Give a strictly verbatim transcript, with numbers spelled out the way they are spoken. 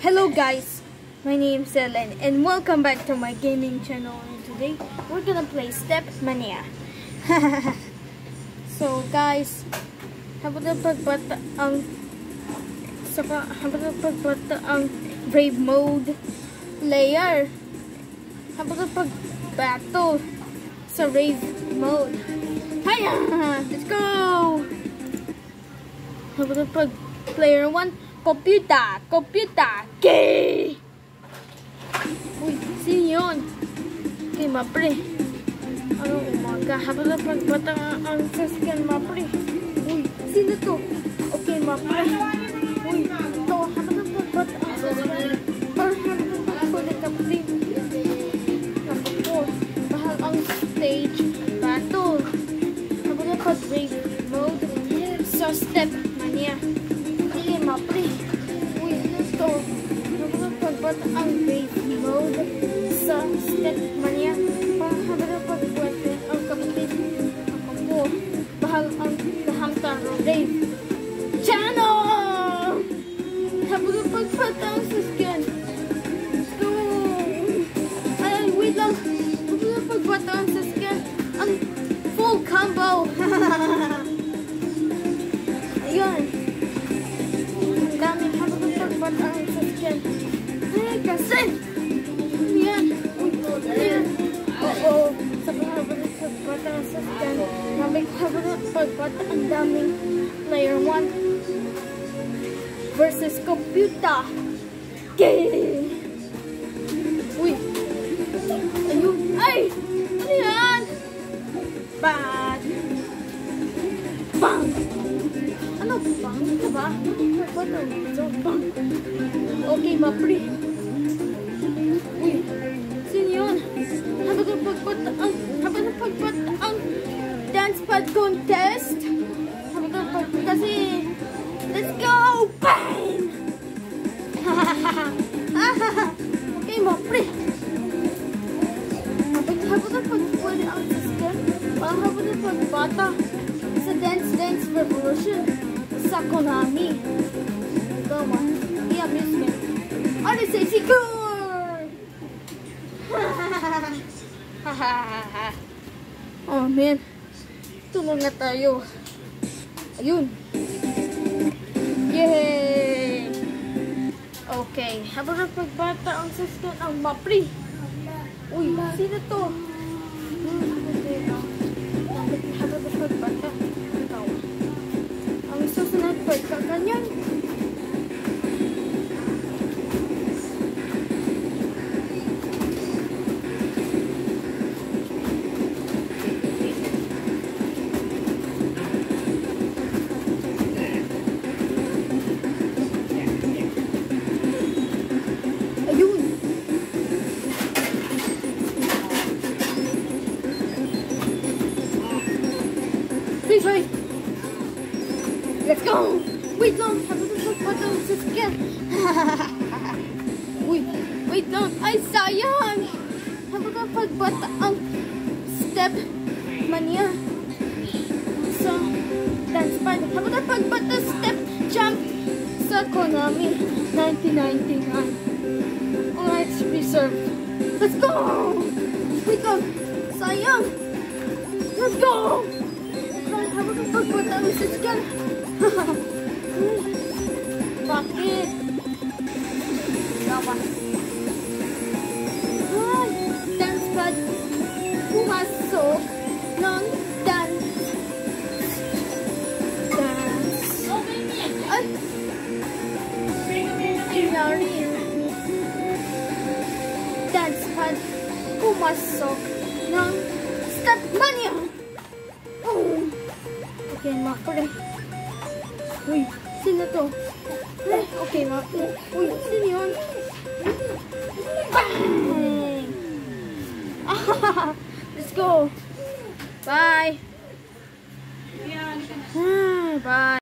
Hello guys, my name is Ellen and welcome back to my gaming channel, and today we're gonna play STEPMANIA. So guys, habang pagbata ang saka habang pagbata ang brave mode layer, habang pagbattle sa rave mode. Hiya! Let's go! Habang pag player one, computer, computer, gay! Uy, sino yun? Okay, mapre. Ano umaga? Habang na pagbata ang sasakyan, mapre. Uy, sino to? Okay, mapre. Uy, ito. Habang na pagbata ang sasakyan. Or habang na pagbata kapri. Number four. Bahal ang stage battle. Habang na pag-brave mode sa STEPMANIA. Okay, mapre. Uy, ito. Habang na pagbata ang brave mode sa STEPMANIA. Habang na pagbata ang kapatid. Ako po. Bahal ang Hamtaro rave channel. Habang na pagbata ang sasakyan. Let's go. Ay, wait lang. Habang na pagbata ang sasakyan. Ang full combo. Ayun. Ang daming habang na pagbata ang sasakyan. Ay, kasi. Ayan. Uy, ayan. Oo. Sa habang na pagbata ang sasakyan. Habang na pagbata ang daming player one versus computer. Gay! Uy! Ayun! Ay! Ano yan? Bad! Bang! Ano? Bang? Ano ba? Ano? So, bang! Okay, mapre. Uy! Sino yun? Habang na pagbata ang habang na pagbata ang dance pad contest. Habang na pagbata kasi let's go! Bang! Okay, mapre. Habang habang na pagbata ang sasakyan. Parang habang na pagbata sa Dance Dance Revolution sa Konami. Come on. I-amusement. Ano sa sigur? Oh man. Tulong na tayo. Ayun. Yay! Okay. Habang na pagbata ang sasakyan ang mapre. Uy, sino to? Habang na pagbata. Ikaw. Ang susunod pagkakanyan. Please wait. Let's go. Wait lang. Habang na pagbata ang sasakyan. Uy, wait lang. Ay, sayang. Habang na pagbata ang STEPMANIA sa dance pad. Habang na pagbata step jump sa Konami nineteen ninety-nine. Alright, reserved. Let's go. Wait lang. Sayang. Let's go. Habang na pagbata ang sasakyan. Bakit? Gawa. Ay, dance pad. Pumasok ng dance. Dance. Ay! Nangyari. Dance pad. Pumasok ng STEPMANIA. Oh! Okay, mapre. Uy, sino to? Eh, okay, mapre. Uy, sino yun? Bang! Ah, let's go. Bye. Ah, bye.